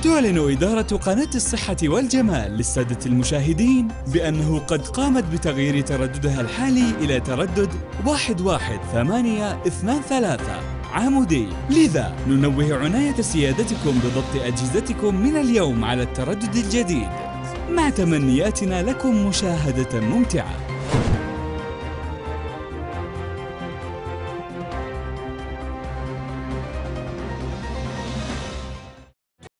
تعلن إدارة قناة الصحة والجمال للسادة المشاهدين بأنه قد قامت بتغيير ترددها الحالي إلى تردد 11823 عمودي. لذا ننوه عناية سيادتكم بضبط أجهزتكم من اليوم على التردد الجديد، مع تمنياتنا لكم مشاهدة ممتعة.